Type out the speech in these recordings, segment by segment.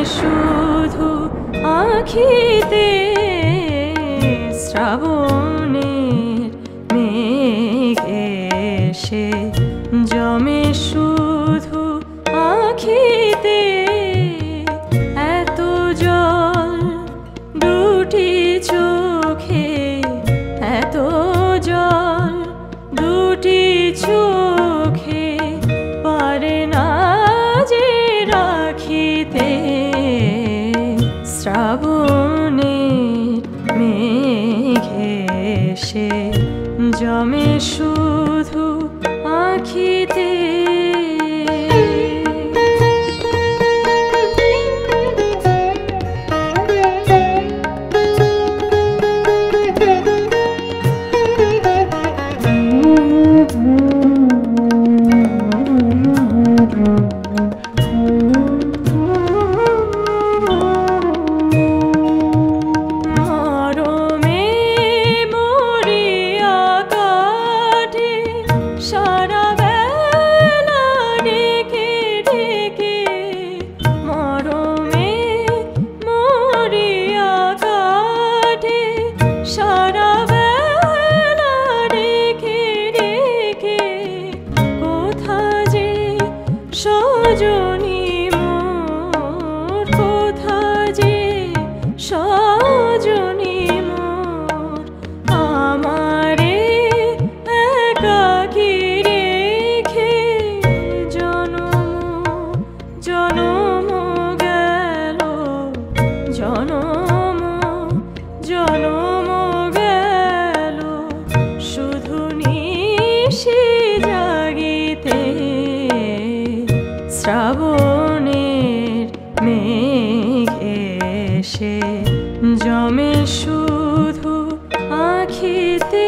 শুধু আখিতে শ্রাবণের মেঘ এসে জমে শুধু আখিতে এত জল দুটি চোখে এত জল দুটি চোখে পারে না যে রাখিতে শ্রাবণের মেঘ এসে জমে শুধু আখিতে সজনী মোর কোথা যে সজনী মোর আমারে একাকী রেখে জনম জনম গেল জনম জনম গেল শুধু নিশি জাগিতে শ্রাবণের মেঘ এসে জমে শুধু আখিতে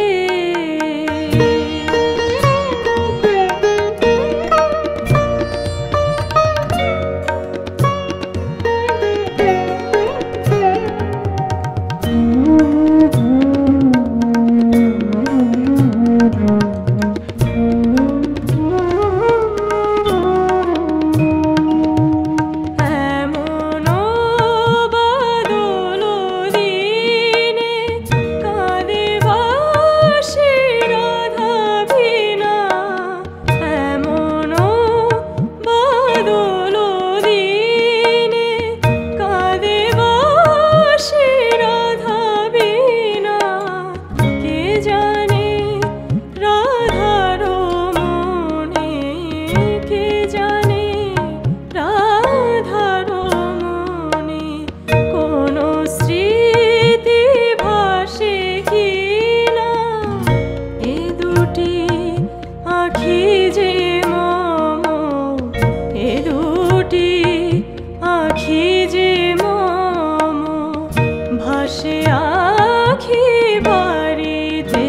আখি যে মম ভাসে আখি বাড়িতে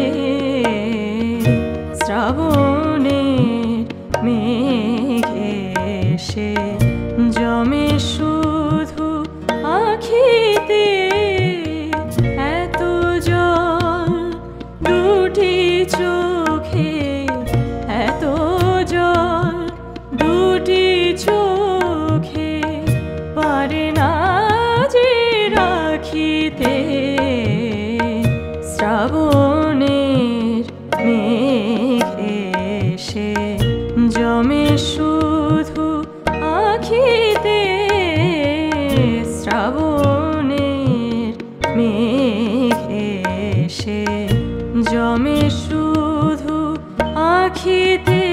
শ্রাবণের মেঘ এসে জমে শুধু আখিতে এত জল দুটি চোখে এত জল দুটি চোখে পারে না যে রাখিতে শ্রাবণের মেঘ এসে জমে শুধু আখিতে শ্রাবণের মেঘ এসে জমে শুধু আখিতে।